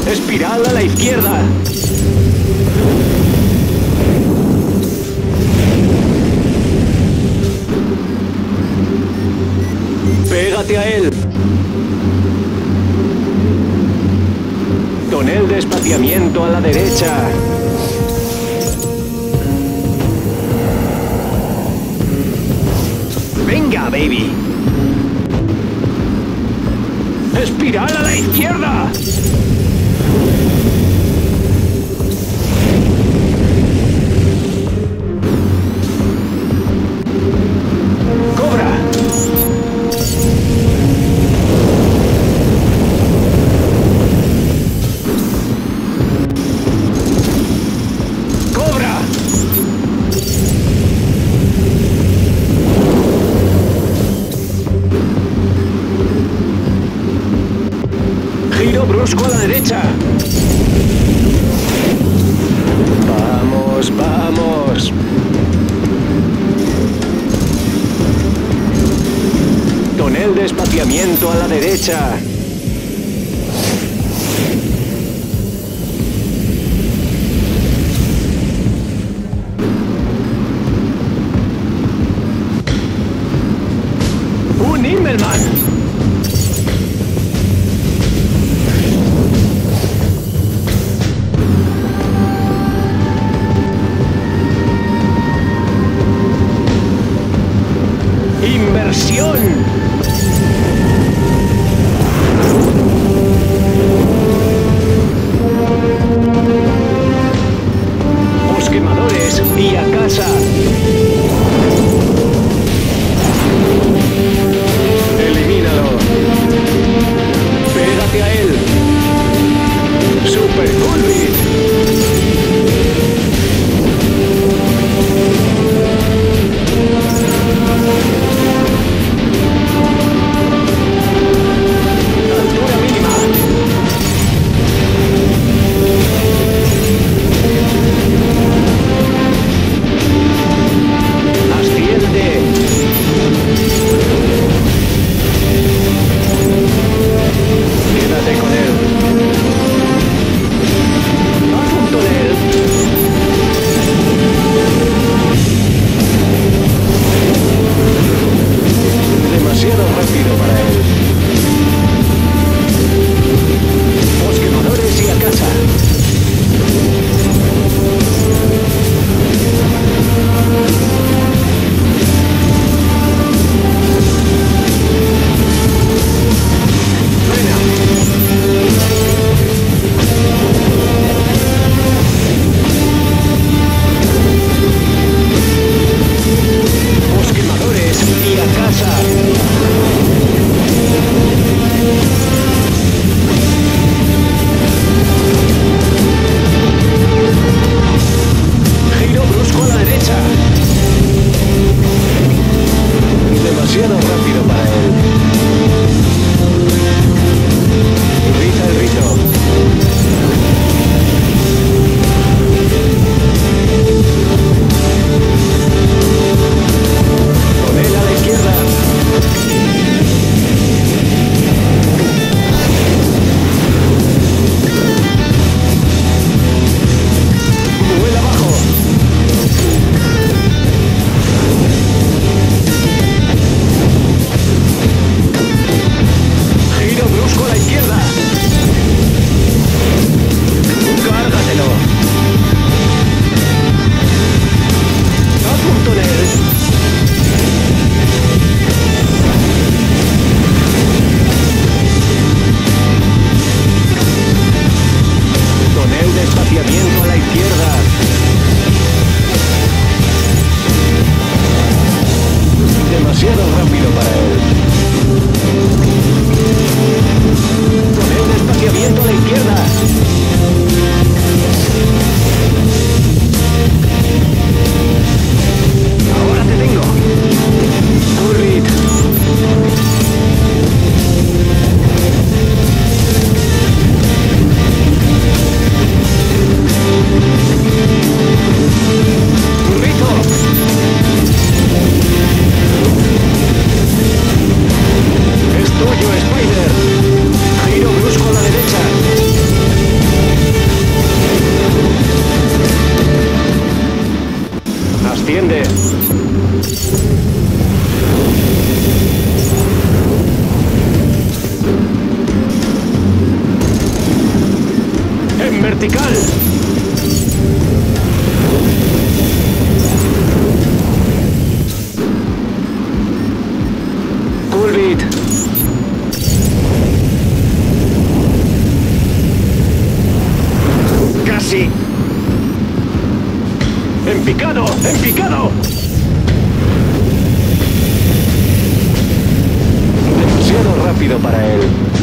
Espiral a la izquierda. Pégate a él. Tonel de espaciamiento a la derecha. Venga, baby. Espiral a la izquierda. Cobra. Cobra. Giro brusco a la derecha. Vamos, vamos. Tonel de espaciamiento a la derecha. ¡Un Immelmann! ¡Inversión! Os quemadores y a casa. Elimínalo. Pégate a él. Super Culbit. Altura mínima. Asciende. Quédate con él. Haz un tonel. Demasiado rápido para él. Los quemadores y a casa. Frena. Los quemadores y a casa. Giro brusco a la derecha. Demasiado rápido para él. Riza el rito. Tonel a la izquierda. Vuela abajo. Giro brusco a la izquierda. Cárgatelo. Haz un tonel. Tonel de espaciamiento a la izquierda. Demasiado rápido para él. Tonel de espaciamiento a la izquierda. Ahora te tengo. Currit. Currito. Es tuyo, Spider. Giro brusco a la derecha. En vertical. Cool beat. Casi. En picado, en picado. Demasiado rápido para él.